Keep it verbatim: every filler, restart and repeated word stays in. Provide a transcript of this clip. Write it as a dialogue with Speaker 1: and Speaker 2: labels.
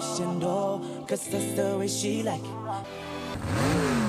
Speaker 1: 显多，cause that's the way she like it。